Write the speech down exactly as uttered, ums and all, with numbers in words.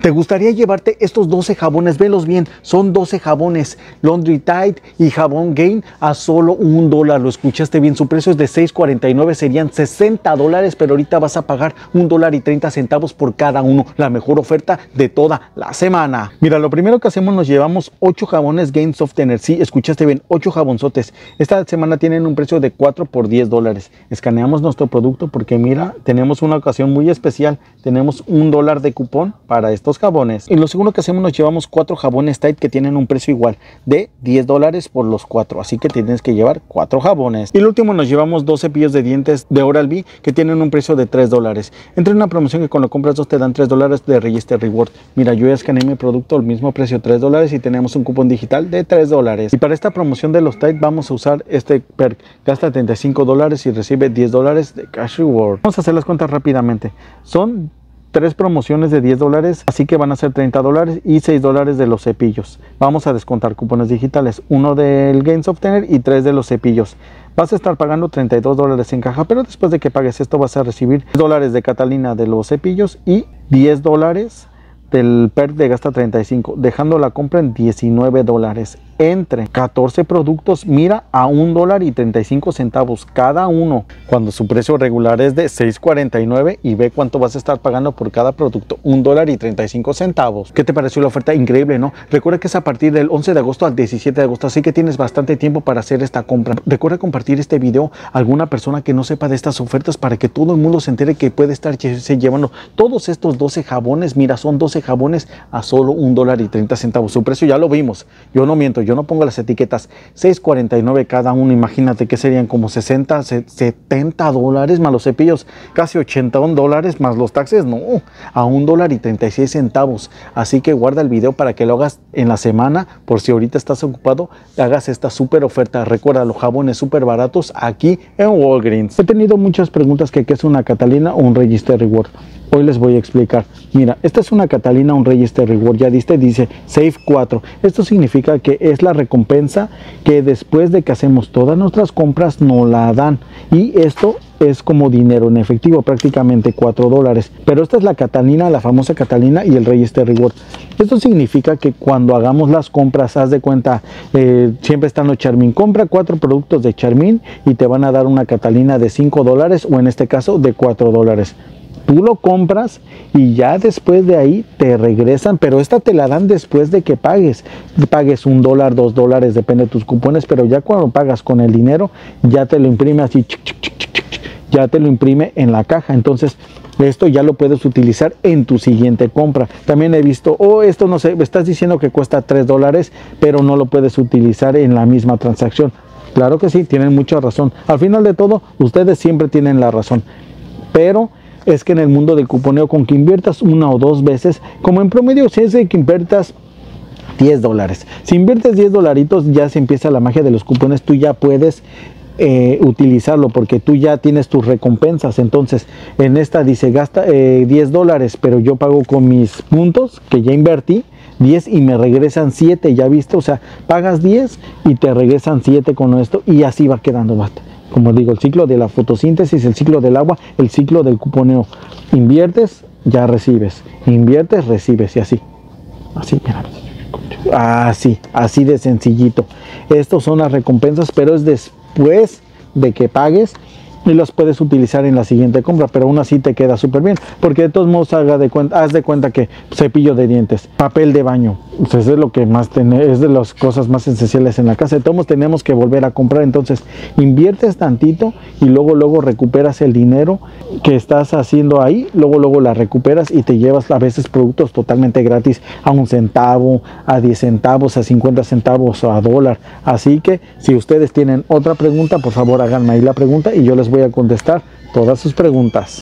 ¿Te gustaría llevarte estos doce jabones? Velos bien, son doce jabones Laundry Tide y jabón Gain a solo un dólar. Lo escuchaste bien, su precio es de seis cuarenta y nueve, serían sesenta dólares, pero ahorita vas a pagar un dólar y treinta centavos por cada uno. La mejor oferta de toda la semana. Mira, lo primero que hacemos, nos llevamos ocho jabones Gain Softener. Sí, escuchaste bien, ocho jabonzotes. Esta semana tienen un precio de cuatro por diez dólares. Escaneamos nuestro producto porque mira, tenemos una ocasión muy especial. Tenemos un dólar de cupón para estos jabones. Y lo segundo que hacemos, nos llevamos cuatro jabones Tide que tienen un precio igual de diez dólares por los cuatro, así que tienes que llevar cuatro jabones. Y el último, nos llevamos dos cepillos de dientes de Oral-B que tienen un precio de tres dólares. Entra en una promoción que cuando compras dos te dan tres dólares de Register Reward. Mira, yo ya escaneé mi producto al mismo precio, tres dólares, y tenemos un cupón digital de tres dólares. Y para esta promoción de los Tide vamos a usar este perk. Gasta treinta y cinco dólares y recibe diez dólares de Cash Reward. Vamos a hacer las cuentas rápidamente. Son tres promociones de diez dólares, así que van a ser treinta dólares y seis dólares de los cepillos. Vamos a descontar cupones digitales, uno del Gain Softener y tres de los cepillos. Vas a estar pagando treinta y dos dólares en caja, pero después de que pagues esto vas a recibir diez dólares de Catalina de los cepillos y diez dólares del perk de gasta treinta y cinco, dejando la compra en diecinueve dólares. Entre catorce productos, mira, a un dólar y treinta y cinco centavos cada uno, cuando su precio regular es de seis cuarenta y nueve, y ve cuánto vas a estar pagando por cada producto, un dólar y treinta y cinco centavos. ¿Qué te pareció la oferta? Increíble, ¿no? Recuerda que es a partir del once de agosto al diecisiete de agosto, así que tienes bastante tiempo para hacer esta compra. Recuerda compartir este video a alguna persona que no sepa de estas ofertas para que todo el mundo se entere que puede estar llevando todos estos doce jabones. Mira, son doce jabones a solo un dólar y treinta centavos. Su precio ya lo vimos, yo no miento, yo no pongo las etiquetas, seis cuarenta y nueve cada uno. Imagínate que serían como sesenta, setenta dólares más los cepillos, casi ochenta dólares más los taxes. No, a un dólar y treinta y seis centavos. Así que guarda el video para que lo hagas en la semana, por si ahorita estás ocupado, hagas esta súper oferta. Recuerda, los jabones súper baratos aquí en Walgreens. He tenido muchas preguntas que qué es una Catalina o un Register Reward. Hoy les voy a explicar. Mira, esta es una Catalina, un Register Reward. Ya diste, dice Save cuatro. Esto significa que es la recompensa que después de que hacemos todas nuestras compras nos la dan. Y esto es como dinero en efectivo, prácticamente cuatro dólares. Pero esta es la Catalina, la famosa Catalina, y el Register Reward. Esto significa que cuando hagamos las compras, haz de cuenta, eh, siempre están los Charmin. Compra cuatro productos de Charmin y te van a dar una Catalina de cinco dólares, o en este caso de cuatro dólares. Tú lo compras y ya después de ahí te regresan, pero esta te la dan después de que pagues. Pagues un dólar, dos dólares, depende de tus cupones, pero ya cuando pagas con el dinero, ya te lo imprime así, chic, chic, chic, chic, chic, ya te lo imprime en la caja. Entonces, esto ya lo puedes utilizar en tu siguiente compra. También he visto, oh, esto no sé, estás diciendo que cuesta tres dólares, pero no lo puedes utilizar en la misma transacción. Claro que sí, tienen mucha razón. Al final de todo, ustedes siempre tienen la razón. Pero es que en el mundo del cuponeo, con que inviertas una o dos veces, como en promedio, si es de que inviertas diez dólares. Si inviertes diez dolaritos, ya se empieza la magia de los cupones. Tú ya puedes eh, utilizarlo porque tú ya tienes tus recompensas. Entonces, en esta dice, gasta eh, diez dólares, pero yo pago con mis puntos que ya invertí diez y me regresan siete, ¿ya viste? O sea, pagas diez y te regresan siete con esto, y así va quedando, basta. Como digo, el ciclo de la fotosíntesis, el ciclo del agua, el ciclo del cuponeo. Inviertes, ya recibes. Inviertes, recibes, y así. Así, mira. Así, así de sencillito. Estos son las recompensas, pero es después de que pagues y los puedes utilizar en la siguiente compra, pero aún así te queda súper bien, porque de todos modos haga de cuenta, haz de cuenta que cepillo de dientes, papel de baño, pues es lo que más tener, es de las cosas más esenciales en la casa. De todos modos tenemos que volver a comprar. Entonces inviertes tantito y luego luego recuperas el dinero que estás haciendo ahí, luego luego la recuperas y te llevas a veces productos totalmente gratis a un centavo, a diez centavos, a cincuenta centavos o a dólar. Así que si ustedes tienen otra pregunta, por favor háganme ahí la pregunta y yo les voy a contestar todas sus preguntas.